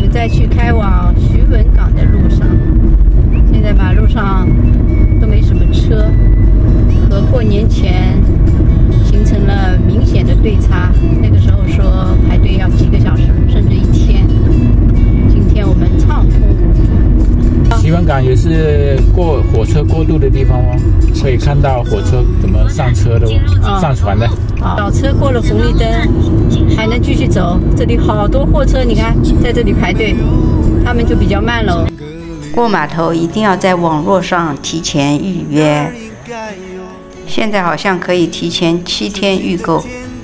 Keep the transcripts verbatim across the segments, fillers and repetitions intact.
们在去开往徐闻港的路上，现在马路上都没什么车，和过年前形成了明显的对差。那个时候说排队要几个小时，甚至一天。今天我们畅通无阻。 徐闻港也是过火车过渡的地方哦，可以看到火车怎么上车的哦，上船的。 老车过了红绿灯，还能继续走。这里好多货车，你看在这里排队，他们就比较慢喽。过码头一定要在网络上提前预约，现在好像可以提前七天预购。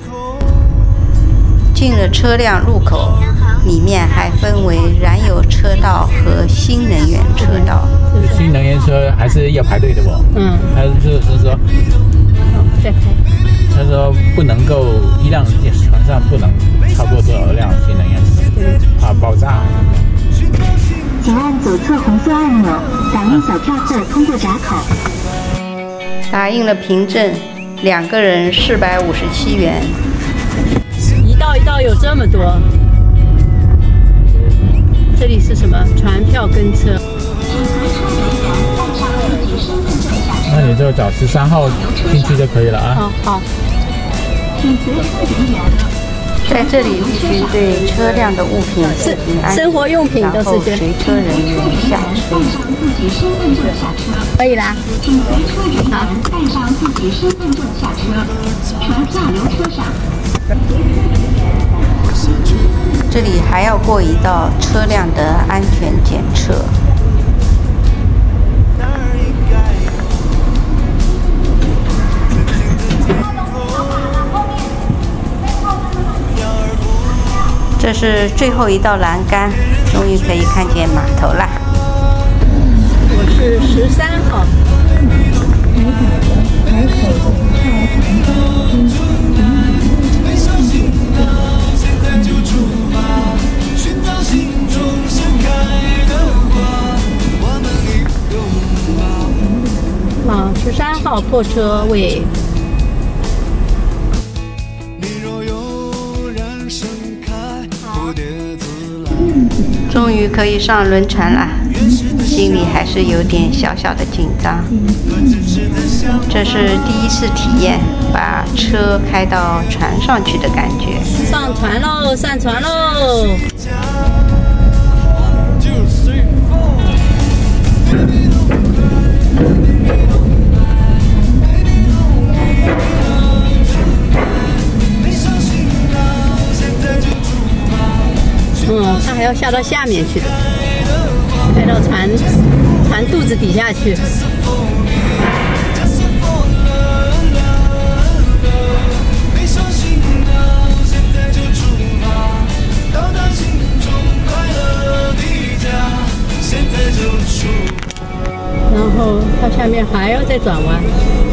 进了车辆入口，里面还分为燃油车道和新能源车道。 新能源车还是要排队的不？嗯，他就是说， 再排。 他说不能够一辆船上不能超过多少辆新能源车，怕爆炸。 请按左侧红色按钮，打印小票后通过闸口。 打印了凭证，两个人四百五十七元。一道一道有这么多。这里是什么？船票跟车。 那你就找十三号进去就可以了啊。 好好。在这里必须对车辆的物品进行安检，生活用品都是这。随车人员下车。可以啦。好。带上自己身份证下车，乘下流车上。这里还要过一道车辆的安全检测。这是最后一道栏杆，终于可以看见码头啦。我是十三号。啊，十三号破车位。终于可以上轮船了，心里还是有点小小的紧张。这是第一次体验把车开到船上去的感觉。上船喽，上船喽！嗯，它还要下到下面去的，开到船船肚子底下去。然后它下面还要再转弯。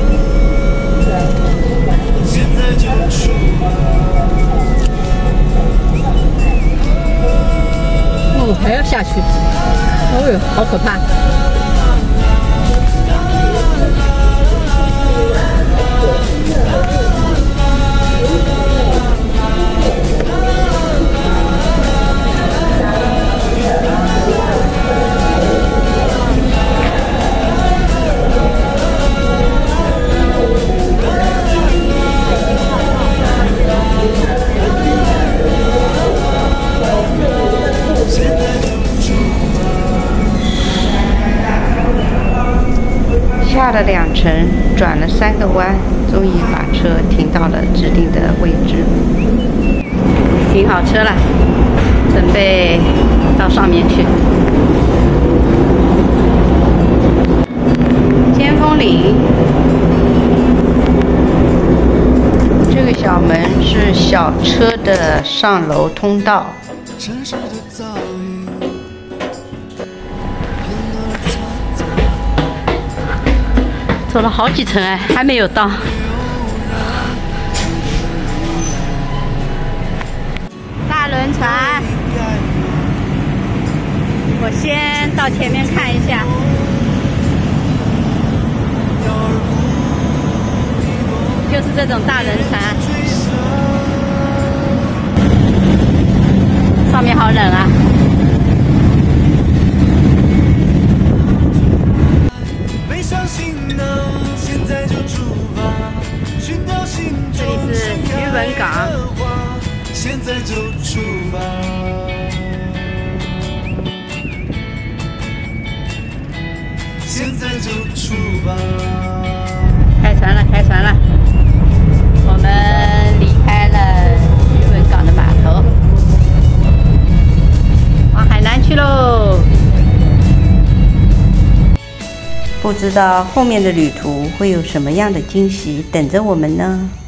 哦，还要下去，哦哟，好可怕！下了两层，转了三个弯，终于把车停到了指定的位置。停好车了，准备到上面去。尖峰岭，这个小门是小车的上楼通道。走了好几层哎，还没有到。大轮船，我先到前面看一下。就是这种大轮船，上面好冷啊。 这里是渔文港。 现在就出发。现在就出发。 开船了，开船了！我们离开了渔文港的码头，往海南去喽。不知道后面的旅途会有什么样的惊喜等着我们呢？